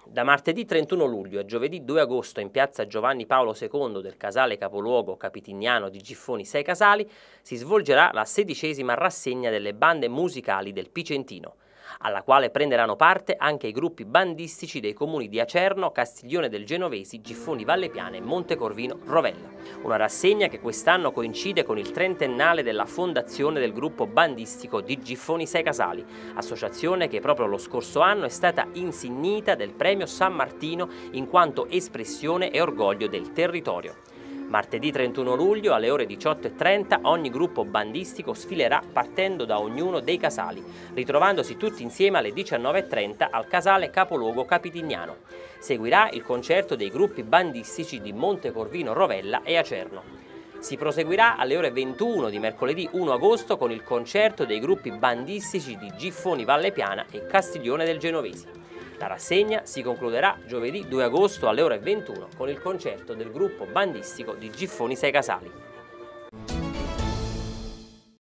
Da martedì 31 luglio a giovedì 2 agosto in piazza Giovanni Paolo II del casale capoluogo capitignano di Giffoni Sei Casali si svolgerà la 16ª rassegna delle bande musicali del Picentino, alla quale prenderanno parte anche i gruppi bandistici dei comuni di Acerno, Castiglione del Genovesi, Giffoni Valle Piana e Montecorvino Rovella. Una rassegna che quest'anno coincide con il trentennale della fondazione del gruppo bandistico di Giffoni Sei Casali, associazione che proprio lo scorso anno è stata insignita del premio San Martino in quanto espressione e orgoglio del territorio. Martedì 31 luglio alle ore 18:30 ogni gruppo bandistico sfilerà partendo da ognuno dei casali, ritrovandosi tutti insieme alle 19:30 al casale capoluogo capitignano. Seguirà il concerto dei gruppi bandistici di Montecorvino Rovella e Acerno. Si proseguirà alle ore 21 di mercoledì 1 agosto con il concerto dei gruppi bandistici di Giffoni Valle Piana e Castiglione del Genovesi. La rassegna si concluderà giovedì 2 agosto alle ore 21 con il concerto del gruppo bandistico di Giffoni Sei Casali.